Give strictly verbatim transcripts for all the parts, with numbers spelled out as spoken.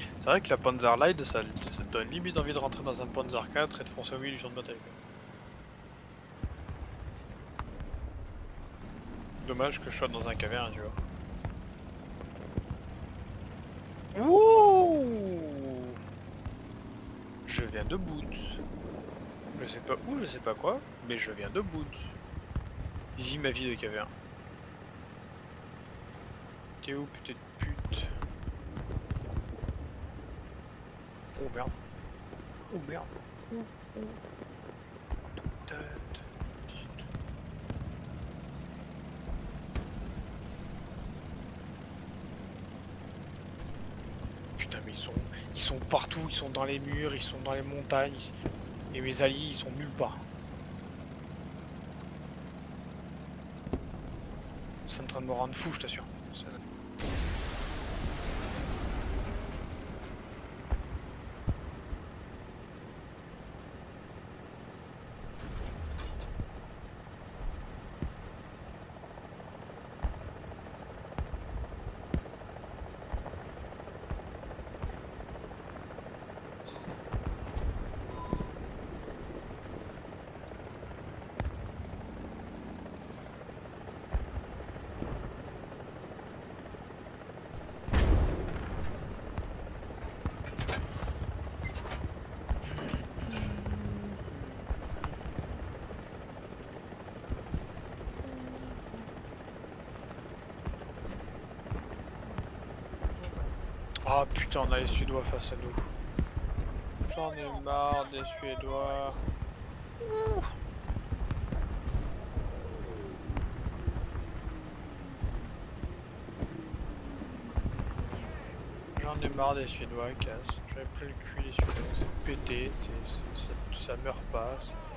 C'est vrai que la Panzer Light, ça, ça te donne limite envie de rentrer dans un Panzer quatre et de foncer au milieu du champ de bataille. Dommage que je sois dans un caverne, tu vois. Ouh, je viens de boot. Je sais pas où, je sais pas quoi, mais je viens de boot. Vis ma vie de caverne. T'es où, putain de pute? Oh merde. Oh merde. Oh, oh. Tête. Putain mais ils sont ils sont partout, ils sont dans les murs, ils sont dans les montagnes. Et mes alliés ils sont nulle part. C'est en train de me rendre fou, je t'assure. Ah putain, on a les Suédois face à nous. J'en ai marre des Suédois. Ouh. J'en ai marre des Suédois, casse. J'avais pris le cul des Suédois, c'est pété, c'est, ça, ça meurt pas.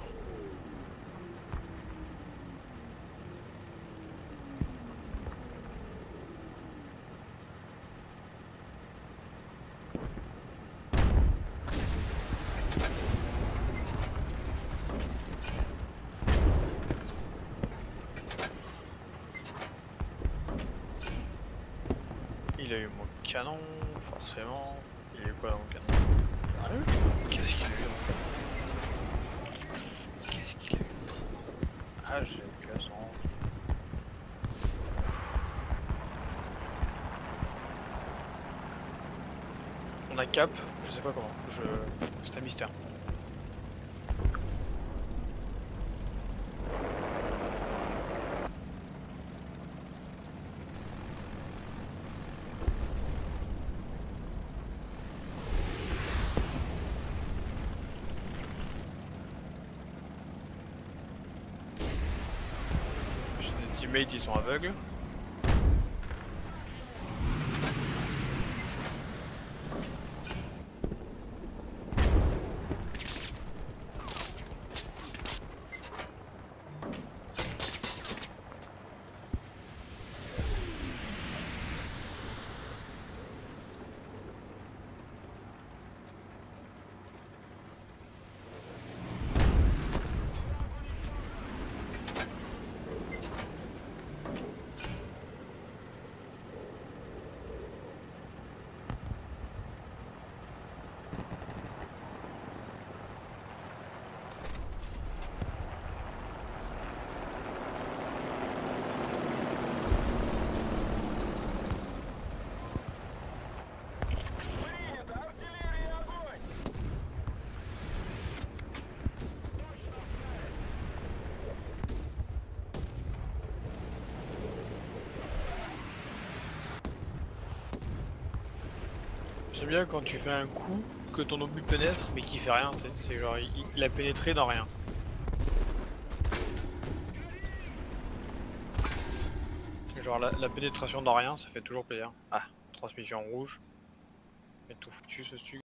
Il a eu mon canon, forcément. Il a eu quoi dans mon canon? Ah, qu'est-ce qu'il a eu dans mon canon? Qu'est-ce qu'il a eu? Ah, j'ai eu cassant. On a cap, je sais pas comment. Je... C'est un mystère. Teammates ils sont aveugles. J'aime bien quand tu fais un coup, que ton obus pénètre mais qui fait rien, c'est genre il, il a pénétré dans rien. Genre la, la pénétration dans rien ça fait toujours plaisir. Ah, transmission rouge. Mais tout foutu ce stuff.